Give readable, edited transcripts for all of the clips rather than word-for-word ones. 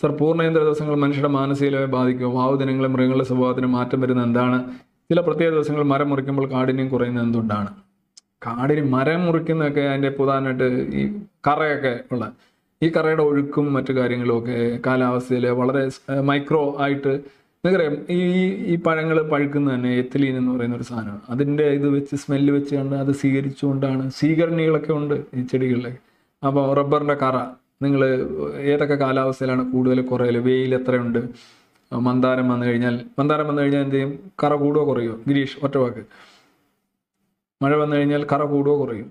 Sir, പൂർണ്ണയന്ത്ര ദിവസങ്ങൾ മനുഷ്യരുടെ മാനസികമായി ബാധിക്കുക. വാവ് ദിനങ്ങളെ മൃഗങ്ങളുടെ സ്വഭാവത്തിന് മാറ്റം വരുന്നത് എന്താണ്? ചില പ്രത്യേക ദിവസങ്ങൾ മരം മുറിക്കുമ്പോൾ കാഠിന്യം കുറയുന്നത് എന്തുകൊണ്ടാണ്? കാടിന് മരം മുറിക്കുന്നതൊക്കെ അതിൻ്റെ പ്രധാനമായിട്ട് ഈ കറയൊക്കെ ഉള്ള ഈ കറയുടെ ഒഴുക്കും മറ്റു കാര്യങ്ങളും ഒക്കെ കാലാവസ്ഥയിൽ വളരെ മൈക്രോ ആയിട്ട് നിങ്ങൾക്കറിയാം. ഈ പഴങ്ങൾ പഴുക്കുന്നത് തന്നെ എത്തിലീൻ എന്ന് പറയുന്ന ഒരു സാധനമാണ്. അതിൻ്റെ ഇത് വെച്ച് സ്മെല്ല് വെച്ച് കണ്ട് അത് സ്വീകരിച്ചുകൊണ്ടാണ് സ്വീകരണികളൊക്കെ ഉണ്ട് ഈ ചെടികളിലൊക്കെ. അപ്പോൾ റബ്ബറിൻ്റെ കറ നിങ്ങൾ ഏതൊക്കെ കാലാവസ്ഥയിലാണ് കൂടുതൽ കുറയൽ? വെയിൽ എത്രയുണ്ട്? മന്ദാരം വന്നു കഴിഞ്ഞാൽ എന്ത് ചെയ്യും? കറ കൂടുകയോ കുറയോ? ഗിരീഷ്, ഒറ്റ വാക്ക്. മഴ വന്നു കഴിഞ്ഞാൽ കറ കൂടുകയോ കുറയോ?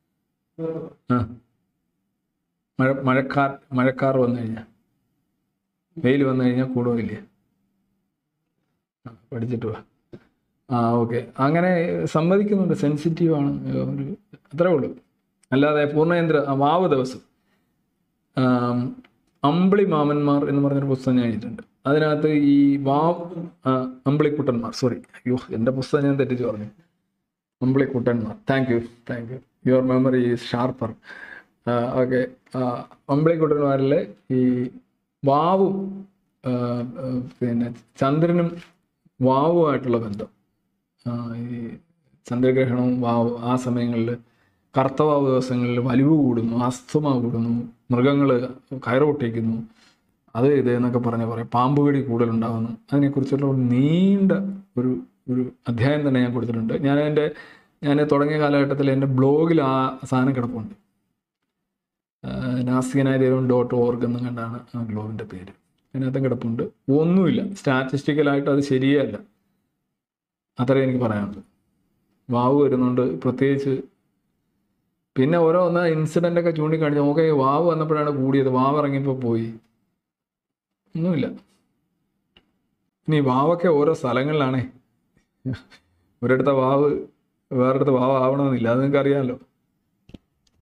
മഴക്കാർ വന്നു കഴിഞ്ഞാൽ, വെയിൽ വന്നു കഴിഞ്ഞാൽ കൂടുകയോ ഇല്ലേ? പഠിച്ചിട്ട് വാ. ഓക്കെ. അങ്ങനെ സമ്മതിക്കുന്നുണ്ട്, സെൻസിറ്റീവാണ് ഒരു, അത്രേ ഉള്ളൂ. അല്ലാതെ പൂർണ്ണയന്ത്ര വാവ് ദിവസം അമ്പിളി മാമന്മാർ എന്ന് പറഞ്ഞൊരു പുസ്തകം ഞാൻ എഴുതിയിട്ടുണ്ട്. അതിനകത്ത് ഈ അമ്പിളിക്കുട്ടന്മാർ, സോറി, അയ്യോ എൻ്റെ പുസ്തകം ഞാൻ തെറ്റിച്ച് പറഞ്ഞു. അമ്പിളിക്കുട്ടന്മാർ. Thank you. Your memory is sharper. Okay. അമ്പിളിക്കുട്ടന്മാരിലെ ഈ വാവും പിന്നെ ചന്ദ്രനും വാവുമായിട്ടുള്ള ബന്ധം, ഈ ചന്ദ്രഗ്രഹണവും വാവ് ആ സമയങ്ങളിൽ, കർത്തവാവ് ദിവസങ്ങളിൽ വലിവ് കൂടുന്നു, അസ്തമ കൂടുന്നു, മൃഗങ്ങൾ കയറ് പൊട്ടിക്കുന്നു, അത് ഇത് എന്നൊക്കെ പറയാം. പാമ്പുകടി കൂടുതലുണ്ടാകുന്നു. അതിനെക്കുറിച്ചുള്ള ഒരു നീണ്ട ഒരു അധ്യായം തന്നെ ഞാൻ കൊടുത്തിട്ടുണ്ട്. ഞാൻ തുടങ്ങിയ കാലഘട്ടത്തിൽ എൻ്റെ ബ്ലോഗിൽ ആ സാധനം കിടപ്പുണ്ട്. nastikanayadaivam.org എന്നും കണ്ടാണ് ആ ബ്ലോഗിൻ്റെ പേര്. അതിനകത്തും കിടപ്പുണ്ട്. ഒന്നുമില്ല, സ്റ്റാറ്റിസ്റ്റിക്കലായിട്ട് അത് ശരിയല്ല. അത്രേ എനിക്ക് പറയാനുള്ളൂ. വാവ് വരുന്നുണ്ട് പ്രത്യേകിച്ച്. പിന്നെ ഓരോന്ന് ഇൻസിഡൻ്റൊക്കെ ചൂണ്ടിക്കാണിച്ച് നോക്കേ, വാവ് വന്നപ്പോഴാണ് കൂടിയത്, വാവ് ഇറങ്ങിയപ്പോൾ പോയി. ഒന്നുമില്ല. ഇനി വാവൊക്കെ ഓരോ സ്ഥലങ്ങളിലാണേ. ഒരിടത്തെ വാവ് വേറൊരിടത്ത് വാവ് ആവണമെന്നില്ല, അത് നിങ്ങൾക്ക് അറിയാമല്ലോ.